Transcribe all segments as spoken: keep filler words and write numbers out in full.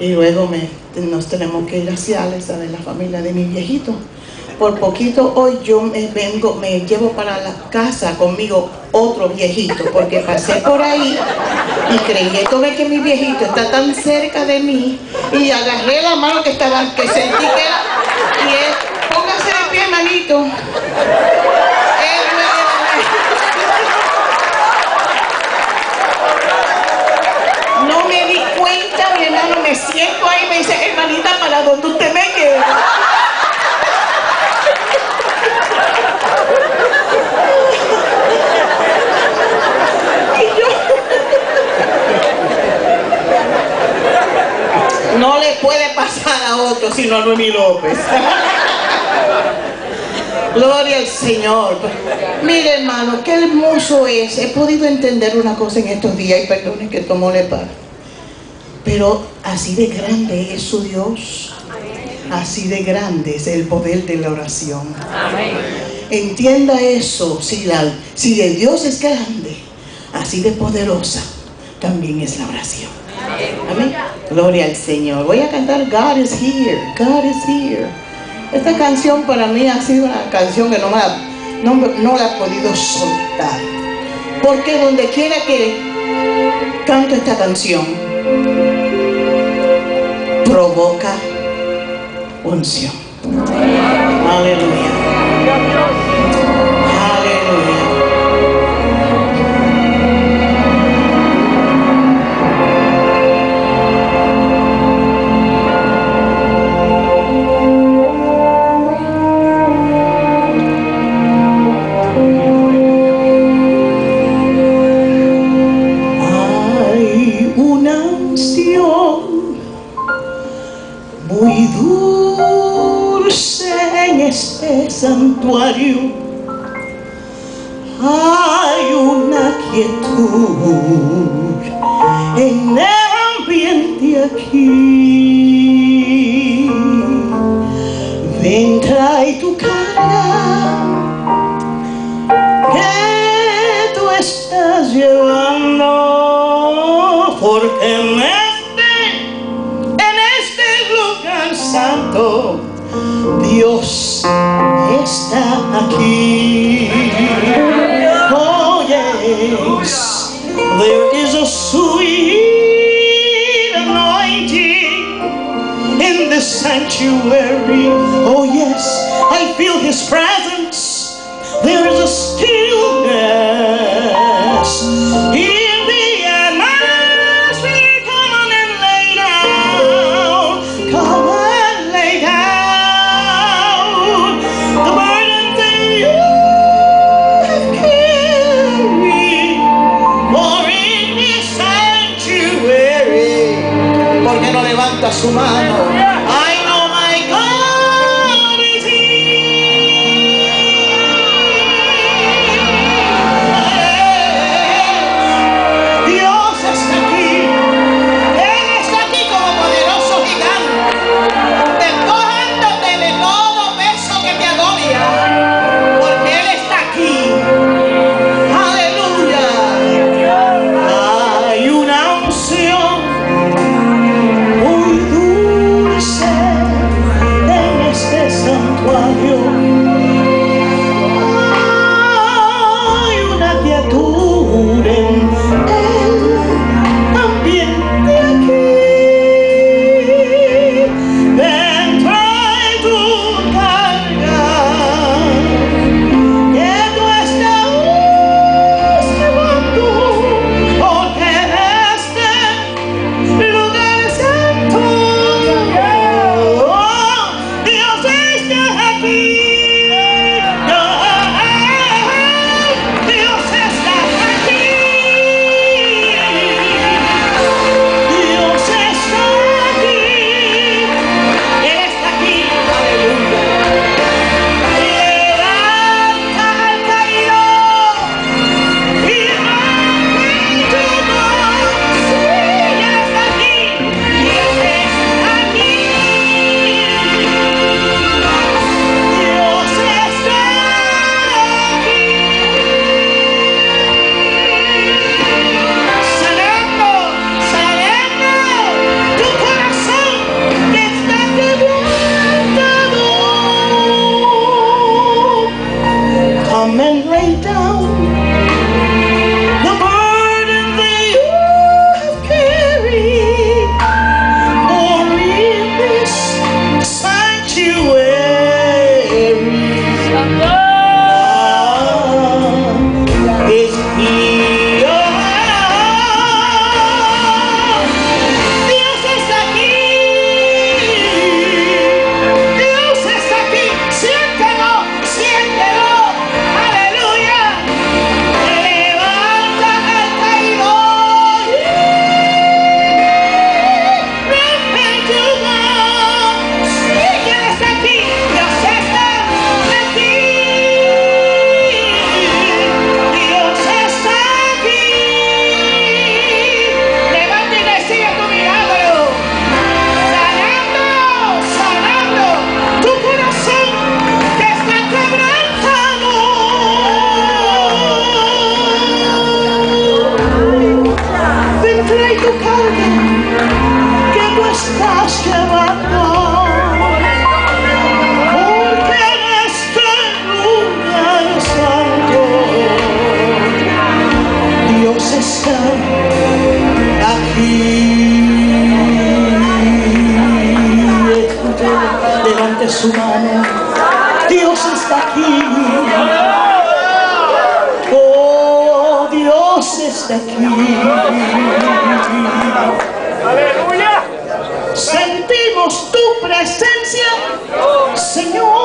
Y luego me, nos tenemos que ir hacia esa de la familia de mi viejito. Por poquito hoy yo me vengo, me llevo para la casa conmigo otro viejito, porque pasé por ahí y creí esto de que mi viejito está tan cerca de mí, y agarré la mano que estaba, que sentí que era, y él, póngase de pie, manito. Él me, no me di cuenta, mi hermano, me siento ahí y me dice, hermanita, ¿para dónde usted me queda? No le puede pasar a otro sino a Noemí López. Gloria al Señor. Mire, hermano, qué hermoso es. He podido entender una cosa en estos días, y perdone que tomo le par. Pero así de grande es su Dios. Así de grande es el poder de la oración. Entienda eso. Si, la, si el Dios es grande, así de poderosa también es la oración. Amén. Gloria al Señor. Voy a cantar God is here. God is here. Esta canción para mí ha sido una canción que no, me la, no, no la he podido soltar. Porque donde quiera que canto esta canción, provoca unción. Aleluya. Aleluya. Muy dulce en este santuario, hay una quietud en el ambiente aquí. Ven, trae tu carga que tú estás llevando, porque en Santo Dios está aquí. Oh yes, there is a sweet anointing in the sanctuary. Oh yes, I feel His presence. There is a stillness in the atmosphere. Come on and lay down. Come on. Levanta su mano. I know my God is here. Dios está aquí. Él está aquí como poderoso gigante, despojándote de todo peso que te agobia, porque Él está aquí. Aleluya. Hay una unción muy dulce aquí. ¡Aleluya! Sentimos tu presencia, Señor.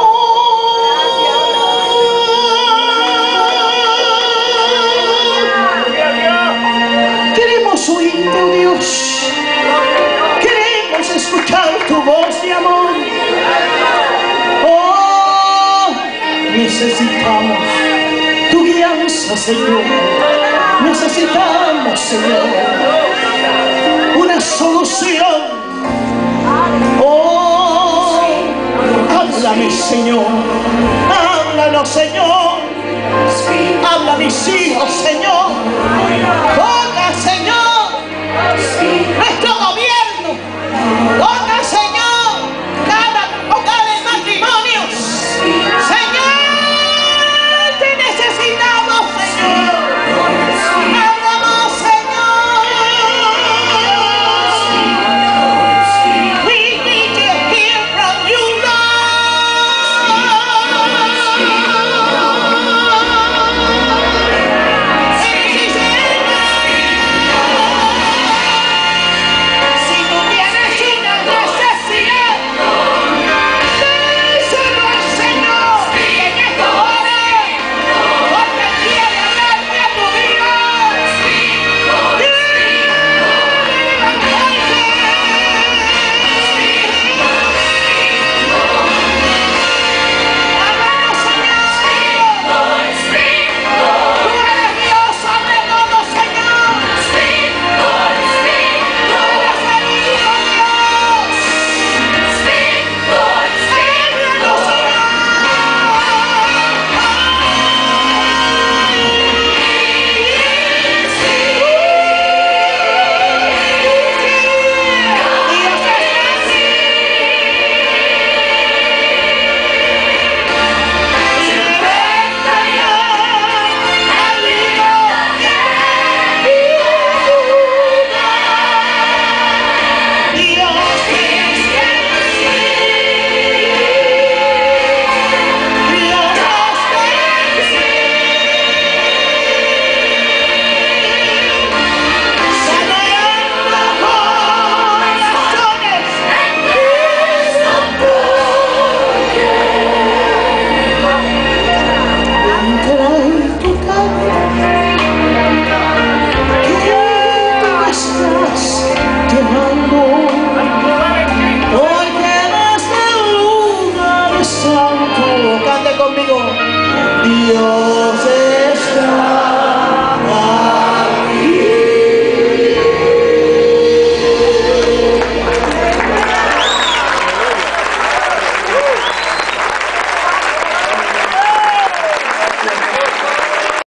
Queremos oírte, oh Dios. Queremos escuchar tu voz de amor. Oh, necesitamos tu guianza, Señor. Necesitamos, Señor, una solución. Oh, háblame, Señor. Háblanos, Señor. Habla a mis hijos, Señor.